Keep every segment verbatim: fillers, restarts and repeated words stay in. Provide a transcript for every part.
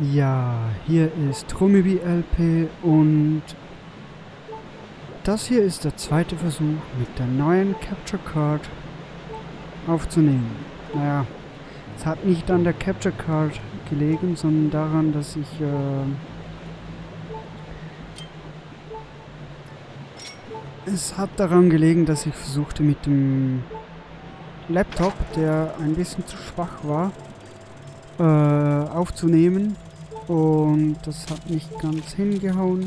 Ja, hier ist Rumibi L P und das hier ist der zweite Versuch mit der neuen Capture Card aufzunehmen. Naja, es hat nicht an der Capture Card gelegen, sondern daran, dass ich äh, es hat daran gelegen, dass ich versuchte mit dem Laptop, der ein bisschen zu schwach war, äh, aufzunehmen. Und das hat nicht ganz hingehauen.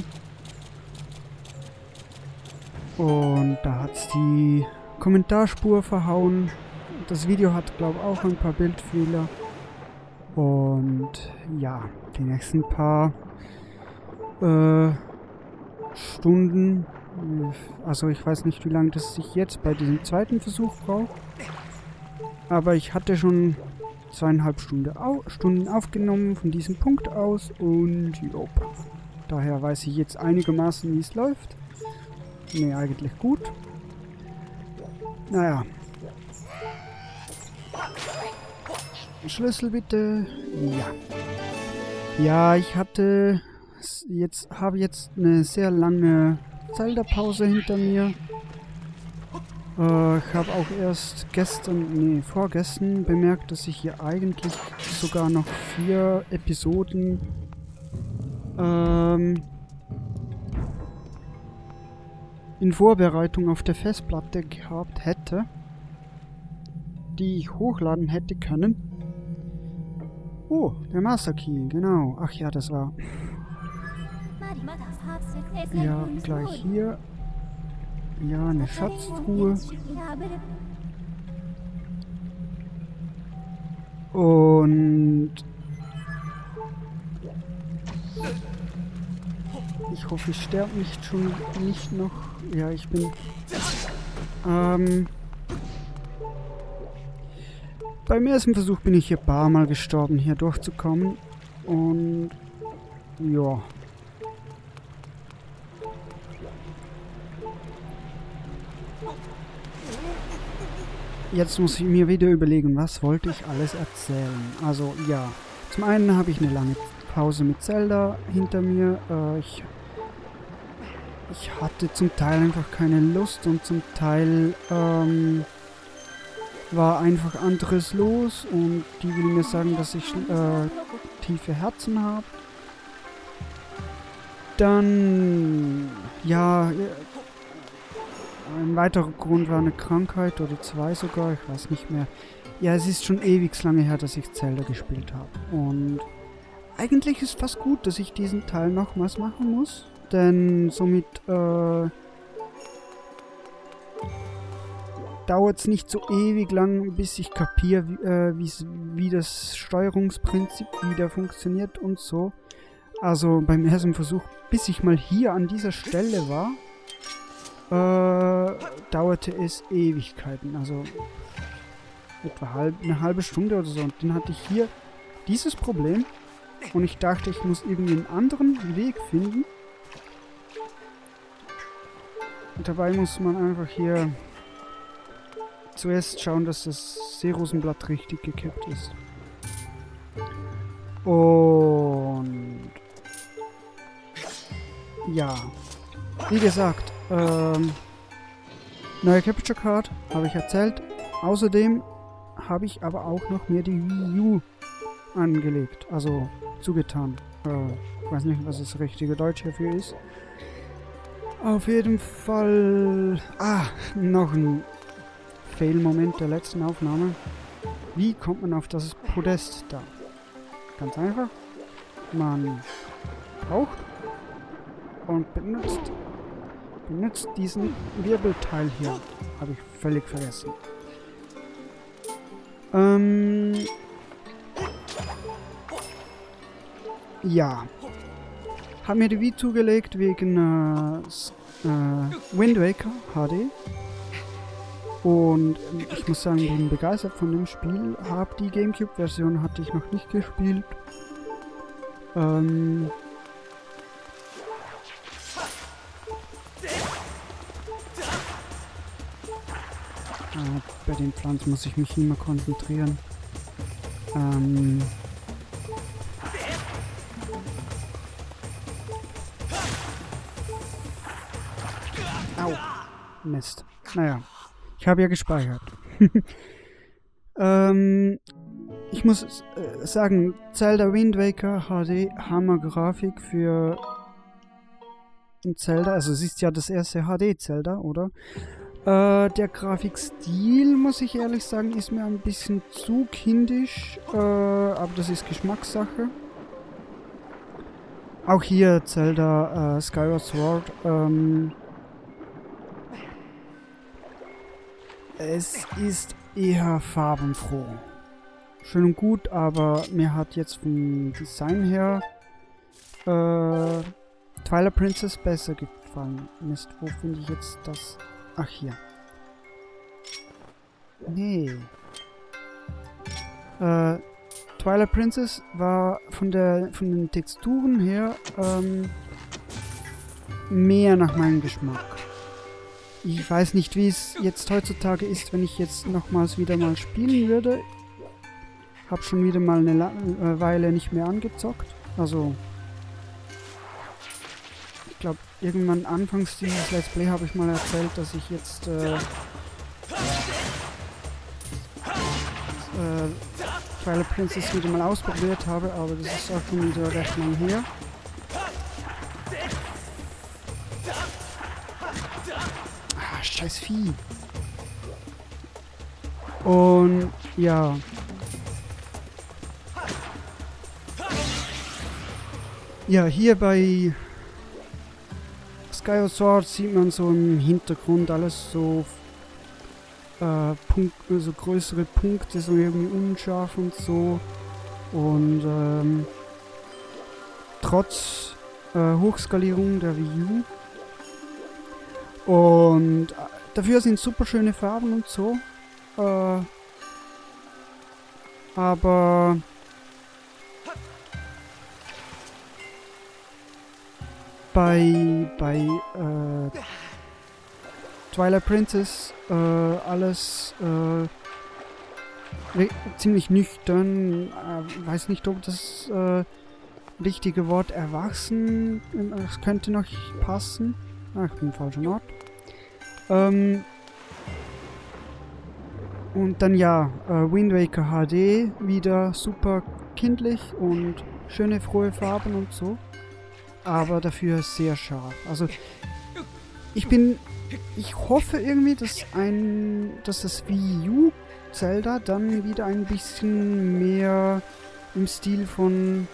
Und da hat es die Kommentarspur verhauen. Das Video hat, glaube ich, auch ein paar Bildfehler. Und ja, die nächsten paar äh, Stunden, also ich weiß nicht, wie lange das sich jetzt bei diesem zweiten Versuch braucht. Aber ich hatte schon zweieinhalb Stunde au Stunden aufgenommen von diesem Punkt aus und jop. Daher weiß ich jetzt einigermaßen, wie es läuft. Ne, eigentlich gut. Naja. Schlüssel bitte. Ja. Ja, ich hatte jetzt, habe jetzt eine sehr lange Zelda-Pause hinter mir. Äh, ich habe auch erst gestern, nee, vorgestern bemerkt, dass ich hier eigentlich sogar noch vier Episoden ähm, in Vorbereitung auf der Festplatte gehabt hätte, die ich hochladen hätte können. Oh, der Master Key, genau. Ach ja, das war... Ja, gleich hier. Ja, eine Schatztruhe. Und... ich hoffe, ich sterbe nicht schon nicht noch. Ja, ich bin... Ähm... Beim ersten Versuch bin ich hier ein paar Mal gestorben, hier durchzukommen. Und... ja... Jetzt muss ich mir wieder überlegen, was wollte ich alles erzählen. Also ja, zum einen habe ich eine lange Pause mit Zelda hinter mir. Äh, ich, ich hatte zum Teil einfach keine Lust und zum Teil ähm, war einfach anderes los und die will mir sagen, dass ich äh, tiefe Herzen habe. Dann, ja... Ein weiterer Grund war eine Krankheit oder zwei sogar, ich weiß nicht mehr. Ja, es ist schon ewig lange her, dass ich Zelda gespielt habe. Und eigentlich ist fast gut, dass ich diesen Teil nochmals machen muss. Denn somit äh, dauert es nicht so ewig lang, bis ich kapiere, wie, äh, wie das Steuerungsprinzip wieder funktioniert und so. Also beim ersten Versuch, bis ich mal hier an dieser Stelle war, Äh, dauerte es Ewigkeiten, also etwa halb, eine halbe Stunde oder so. Und dann hatte ich hier dieses Problem und ich dachte, ich muss irgendwie einen anderen Weg finden. Und dabei muss man einfach hier zuerst schauen, dass das Seerosenblatt richtig gekippt ist. Und ja, wie gesagt, Ähm, neue Capture Card, habe ich erzählt. Außerdem habe ich aber auch noch mir die Wii U angelegt, also zugetan. Äh, ich weiß nicht, was das richtige Deutsch hierfür ist. Auf jeden Fall... Ah, noch ein Fail-Moment der letzten Aufnahme. Wie kommt man auf das Podest da? Ganz einfach. Man taucht und benutzt... benutzt diesen Wirbelteil hier. Habe ich völlig vergessen. Ähm... Ja. Hab mir die Wii zugelegt wegen äh, äh, Wind Waker H D. Und äh, ich muss sagen, bin begeistert von dem Spiel. Hab die Gamecube-Version hatte ich noch nicht gespielt. Ähm... Äh, bei den Pflanzen muss ich mich immer konzentrieren. Ähm, Mist. Naja, ich habe ja gespeichert. ähm, ich muss äh, sagen, Zelda Wind Waker H D, Hammer-Grafik für ein Zelda. Also es ist ja das erste H D-Zelda, oder? Äh, der Grafikstil, muss ich ehrlich sagen, ist mir ein bisschen zu kindisch. Äh, aber das ist Geschmackssache. Auch hier Zelda äh, Skyward Sword. Ähm, es ist eher farbenfroh. Schön und gut, aber mir hat jetzt vom Design her äh, Twilight Princess besser gefallen. Mist, wo finde ich jetzt das? Ach, hier. Nee. Äh, Twilight Princess war von der von den Texturen her ähm, mehr nach meinem Geschmack. Ich weiß nicht, wie es jetzt heutzutage ist, wenn ich jetzt nochmals wieder mal spielen würde. Hab schon wieder mal eine La äh, Weile nicht mehr angezockt. Also ich glaube, irgendwann anfangs dieses Let's Play habe ich mal erzählt, dass ich jetzt äh, äh, Twilight Princess wieder mal ausprobiert habe, aber das ist auch schon wieder recht lang her. Ah, scheiß Vieh. Und ja. Ja, hier bei Skyward Sword sieht man so im Hintergrund alles so Äh, Punkt, also größere Punkte, so irgendwie unscharf und so. Und ähm, trotz äh, Hochskalierung der Wii U. Und äh, dafür sind super schöne Farben und so. Äh, aber bei bei äh, Twilight Princess äh, alles äh, ziemlich nüchtern. Äh, weiß nicht, ob das äh, richtige Wort erwachsen, das könnte noch passen. Ach, ich bin im falschen Ort. Ähm, und dann ja, äh, Wind Waker H D, wieder super kindlich und schöne, frohe Farben und so. Aber dafür sehr scharf. Also, ich bin... Ich hoffe irgendwie, dass ein, dass das Wii U Zelda dann wieder ein bisschen mehr im Stil von...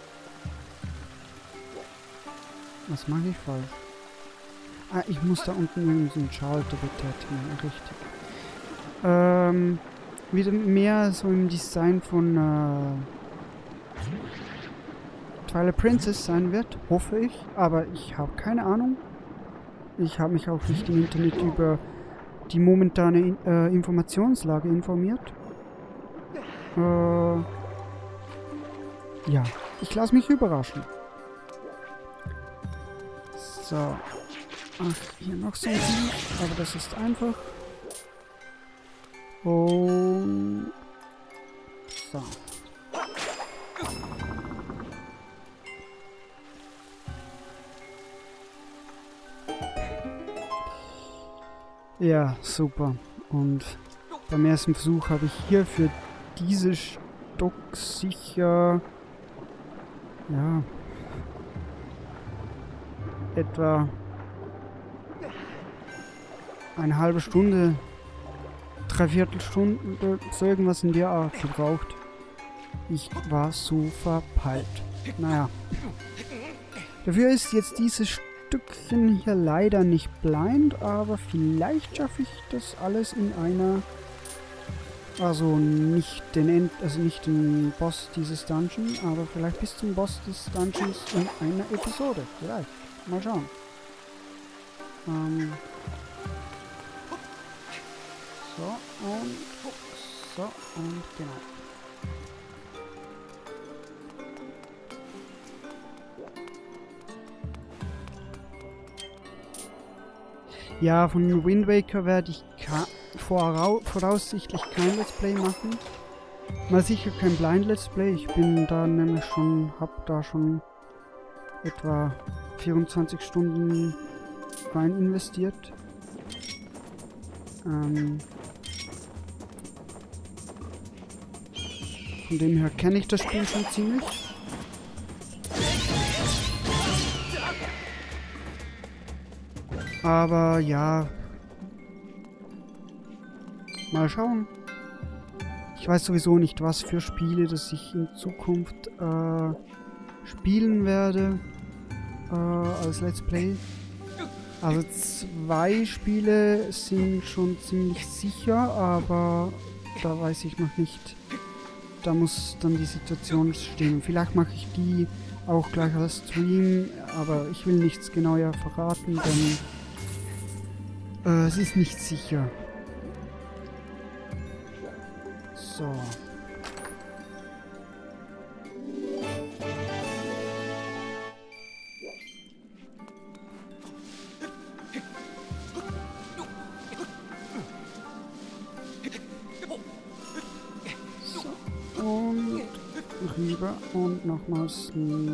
Was mache ich falsch? Ah, ich muss da unten irgendeinen Schalter betätigen, richtig. Ähm, wieder mehr so im Design von äh, Twilight Princess sein wird, hoffe ich. Aber ich habe keine Ahnung. Ich habe mich auch nicht im Internet über die momentane äh, Informationslage informiert. Äh, ja, ich lasse mich überraschen. So. Ach, hier noch so ein Ding, aber das ist einfach. Und... So. Ja, super. Und beim ersten Versuch habe ich hier für diese Stock sicher... Ja... etwa eine halbe Stunde, dreiviertel Stunde, so irgendwas in der Art gebraucht. Ich war so verpeilt. Naja. Dafür ist jetzt dieses Stückchen hier leider nicht blind, aber vielleicht schaffe ich das alles in einer... Also nicht den End, also nicht den Boss dieses Dungeon, aber vielleicht bis zum Boss des Dungeons in einer Episode. Vielleicht. Mal schauen. Ähm... So, und so, und genau. Ja, von Wind Waker werde ich vorau voraussichtlich kein Let's Play machen. Mal sicher kein Blind Let's Play. Ich bin da nämlich schon, hab da schon etwa vierundzwanzig Stunden rein investiert. Ähm, von dem her kenne ich das Spiel schon ziemlich. Aber ja, mal schauen. Ich weiß sowieso nicht, was für Spiele, das ich in Zukunft äh, spielen werde äh, als Let's Play. Also zwei Spiele sind schon ziemlich sicher, aber da weiß ich noch nicht. Da muss dann die Situation stimmen. Vielleicht mache ich die auch gleich als Stream, aber ich will nichts genauer verraten, denn äh, es ist nicht sicher. So. Und rüber und nochmals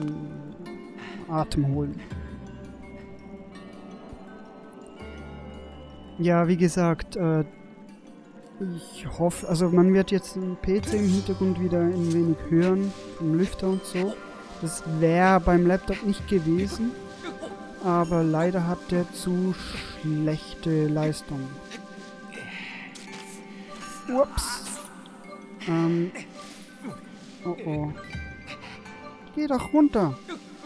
Atem holen. Ja, wie gesagt, äh, ich hoffe, also man wird jetzt den P C im Hintergrund wieder ein wenig hören, vom Lüfter und so. Das wäre beim Laptop nicht gewesen, aber leider hat der zu schlechte Leistung. Ups. Ähm. Oh oh. Geh doch runter.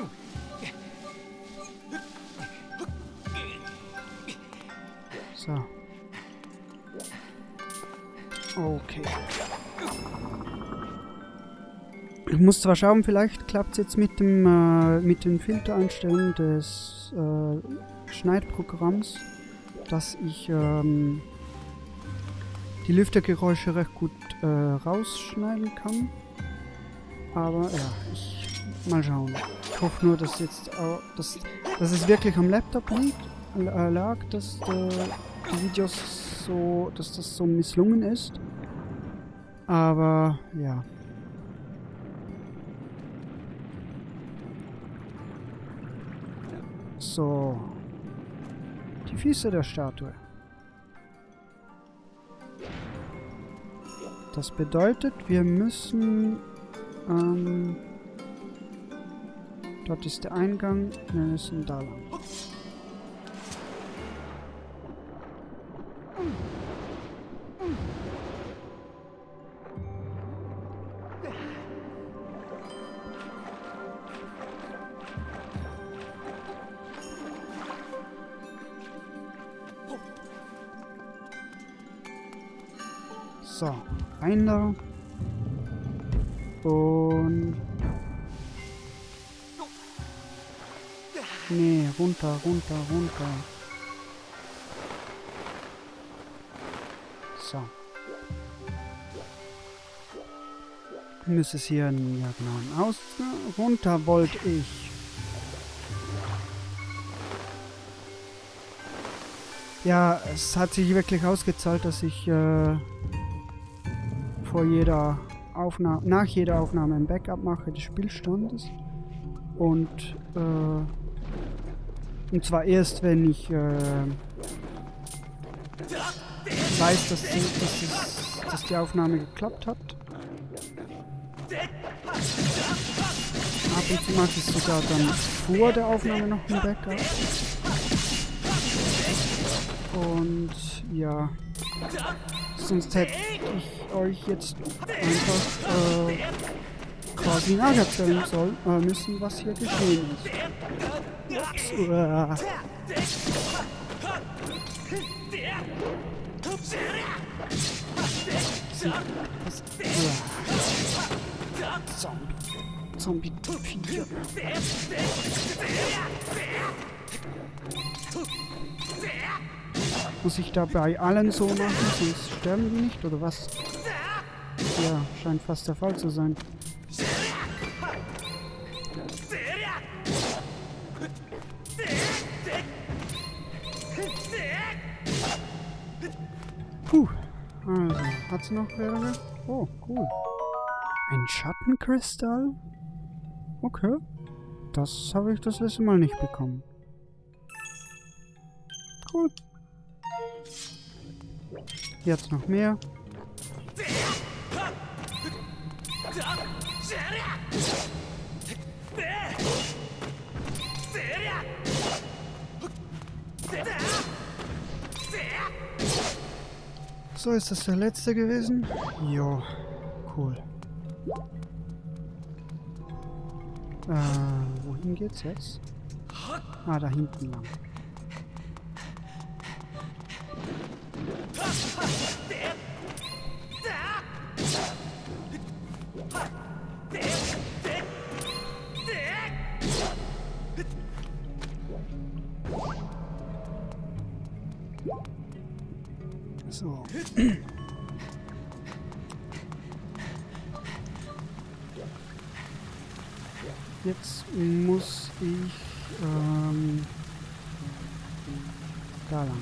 So. Okay. Ich muss zwar schauen, vielleicht klappt es jetzt mit dem äh, mit den Filtereinstellungen des äh, Schneidprogramms, dass ich ähm, die Lüftergeräusche recht gut äh, rausschneiden kann. Aber ja, ich mal schauen. Ich hoffe nur, dass jetzt auch, dass, dass es wirklich am Laptop liegt, äh, lag, dass äh, die Videos so, dass das so misslungen ist. Aber ja. So. Die Füße der Statue. Das bedeutet, wir müssen... Ähm, dort ist der Eingang. Wir müssen da lang. So, rein da. Und... Nee, runter, runter, runter. So. Müsste es hier einen, ja genau, einen Ausgang. Runter wollte ich. Ja, es hat sich wirklich ausgezahlt, dass ich äh, vor jeder Aufnahme, nach jeder Aufnahme ein Backup mache des Spielstandes. Und äh, und zwar erst, wenn ich äh, weiß, dass die, dass, es, dass die Aufnahme geklappt hat. Ab und zu mache ich sogar dann vor der Aufnahme noch ein Backup. Und ja, sonst hätte ich euch jetzt einfach äh, quasi nacherzählen soll, äh, müssen, was hier geschehen ist. Ups, uah. Was? Uah. Zombie. Zombie-Viecher. Muss ich da bei allen so machen, sonst sterben die nicht, oder was? Ja, scheint fast der Fall zu sein. Puh, also, hat sie noch mehrere? Oh, cool. Ein Schattenkristall? Okay. Das habe ich das letzte Mal nicht bekommen. Cool. Jetzt noch mehr. So, ist das der letzte gewesen? Jo, cool. Äh, wohin geht's jetzt? Ah, da hinten lang. So. Jetzt muss ich ähm, da lang.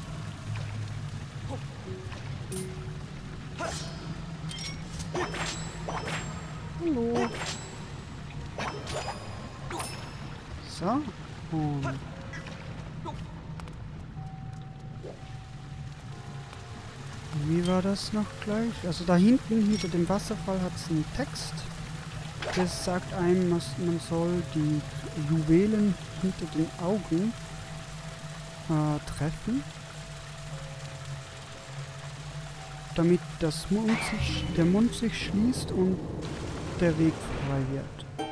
Hallo. So. Und wie war das noch gleich? Also da hinten, hinter dem Wasserfall, hat es einen Text. Das sagt einem, man soll die Juwelen hinter den Augen äh, treffen, damit das Mund sich, der Mund sich schließt und der Weg frei wird.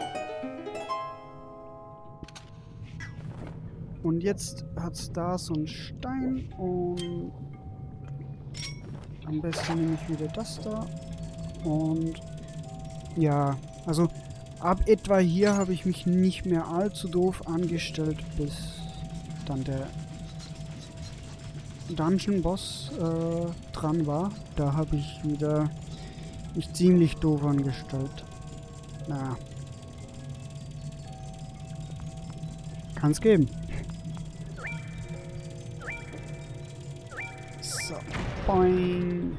Und jetzt hat es da so einen Stein und am besten nehme ich wieder das da und ja, also ab etwa hier habe ich mich nicht mehr allzu doof angestellt, bis dann der Dungeon-Boss äh, dran war. Da habe ich wieder mich ziemlich doof angestellt. Na, kann's geben. So, boing.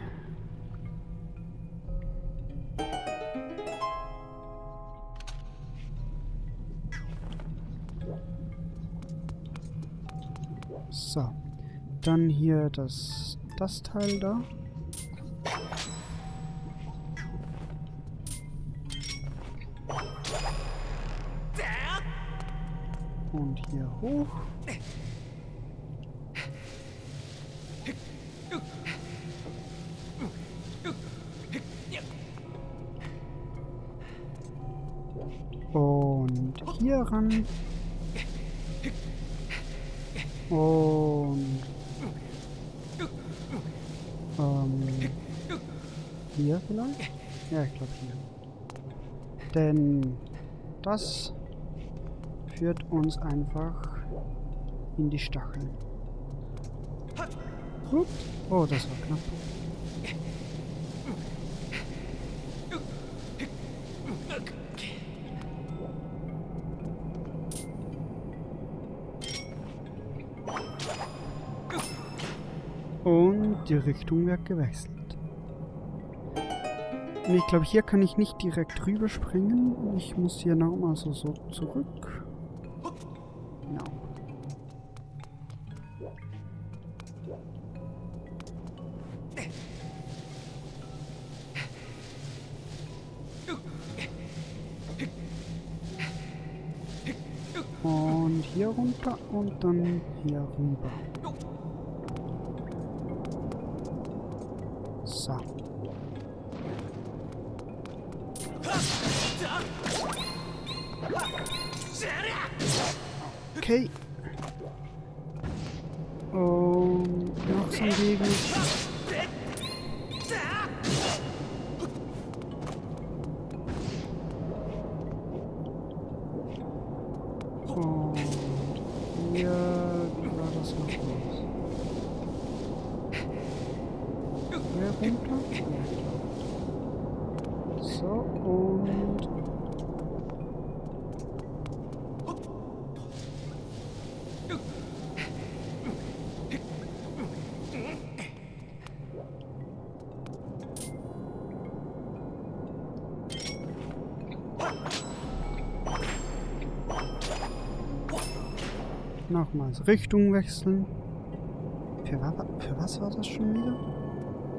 So, dann hier das, das Teil da. Und hier hoch. Und hier ran. Und ähm, hier vielleicht? Ja, ich glaube hier. Denn das führt uns einfach in die Stacheln. Ups. Oh, das war knapp. Und die Richtung wird gewechselt. Und ich glaube, hier kann ich nicht direkt rüberspringen. Ich muss hier nochmal so, so zurück. Genau. Und hier runter und dann hier rüber. So. Okay. Und noch so ein Gegner. Und hier war das noch los. Hier runter. So, und nochmals Richtung wechseln. Für, wa für was war das schon wieder?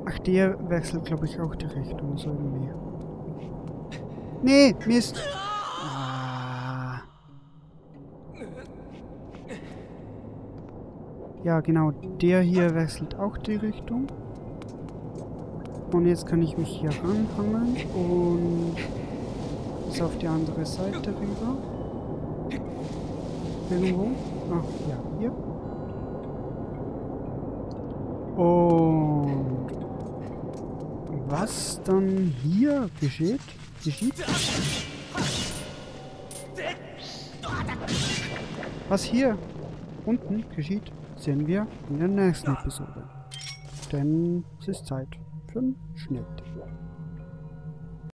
Ach, der wechselt, glaube ich, auch die Richtung, so irgendwie. Nee, Mist. Ah. Ja, genau, der hier wechselt auch die Richtung. Und jetzt kann ich mich hier ranhangeln und bis auf die andere Seite rüber. Irgendwo. Ach, ja, hier. Und was dann hier geschieht, geschieht? Was hier unten geschieht, sehen wir in der nächsten Episode. Denn es ist Zeit für einen Schnitt.